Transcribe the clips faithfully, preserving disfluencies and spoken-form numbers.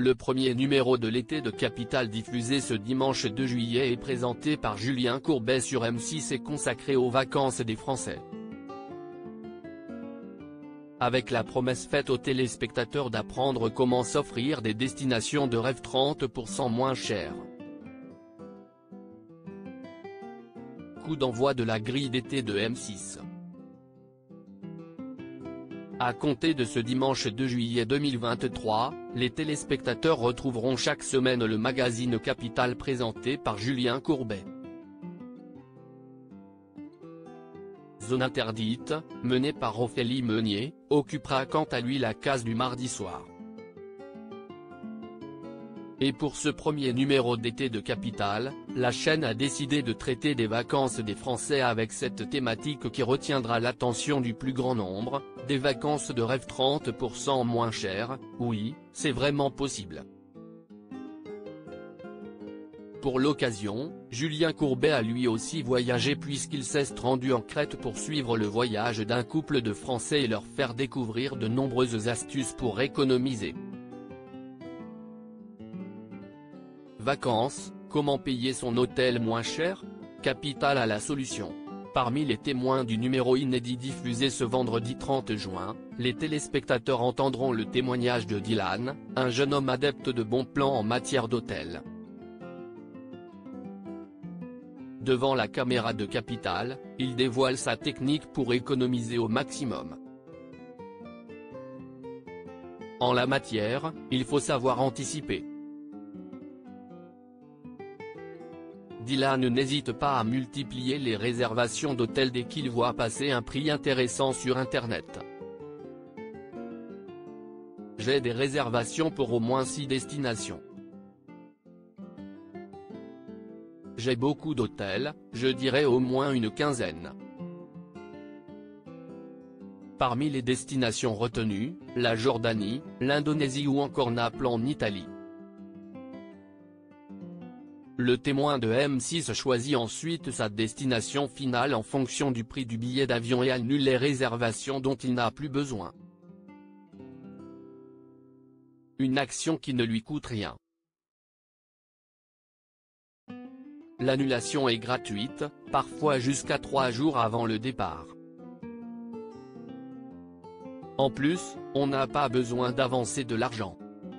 Le premier numéro de l'été de Capital diffusé ce dimanche deux juillet est présenté par Julien Courbet sur M six et consacré aux vacances des Français. Avec la promesse faite aux téléspectateurs d'apprendre comment s'offrir des destinations de rêve trente pour cent moins chères. Coup d'envoi de la grille d'été de M six. À compter de ce dimanche deux juillet deux mille vingt-trois, les téléspectateurs retrouveront chaque semaine le magazine Capital présenté par Julien Courbet. Zone interdite, menée par Ophélie Meunier, occupera quant à lui la case du mardi soir. Et pour ce premier numéro d'été de Capital, la chaîne a décidé de traiter des vacances des Français avec cette thématique qui retiendra l'attention du plus grand nombre, des vacances de rêve trente pour cent moins chères. Oui, c'est vraiment possible. Pour l'occasion, Julien Courbet a lui aussi voyagé puisqu'il s'est rendu en Crète pour suivre le voyage d'un couple de Français et leur faire découvrir de nombreuses astuces pour économiser. Vacances, comment payer son hôtel moins cher? Capital a la solution. Parmi les témoins du numéro inédit diffusé ce vendredi trente juin, les téléspectateurs entendront le témoignage de Dylan, un jeune homme adepte de bons plans en matière d'hôtel. Devant la caméra de Capital, il dévoile sa technique pour économiser au maximum. En la matière, il faut savoir anticiper. Dylan n'hésite pas à multiplier les réservations d'hôtels dès qu'il voit passer un prix intéressant sur Internet. J'ai des réservations pour au moins six destinations. J'ai beaucoup d'hôtels, je dirais au moins une quinzaine. Parmi les destinations retenues, la Jordanie, l'Indonésie ou encore Naples en Italie. Le témoin de M six choisit ensuite sa destination finale en fonction du prix du billet d'avion et annule les réservations dont il n'a plus besoin. Une action qui ne lui coûte rien. L'annulation est gratuite, parfois jusqu'à trois jours avant le départ. En plus, on n'a pas besoin d'avancer de l'argent.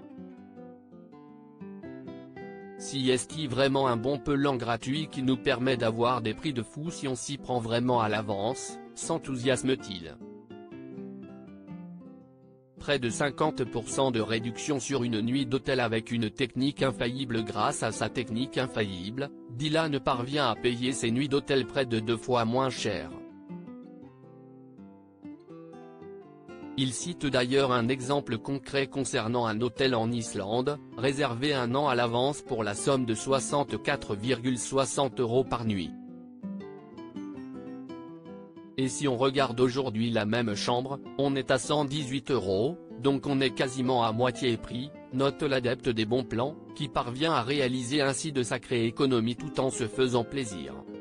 Si est-il vraiment un bon plan gratuit qui nous permet d'avoir des prix de fou si on s'y prend vraiment à l'avance, s'enthousiasme-t-il. Près de cinquante pour cent de réduction sur une nuit d'hôtel avec une technique infaillible. Grâce à sa technique infaillible, Dylan parvient à payer ses nuits d'hôtel près de deux fois moins cher. Il cite d'ailleurs un exemple concret concernant un hôtel en Islande, réservé un an à l'avance pour la somme de soixante-quatre virgule soixante euros par nuit. Et si on regarde aujourd'hui la même chambre, on est à cent dix-huit euros, donc on est quasiment à moitié prix, note l'adepte des bons plans, qui parvient à réaliser ainsi de sacrées économies tout en se faisant plaisir.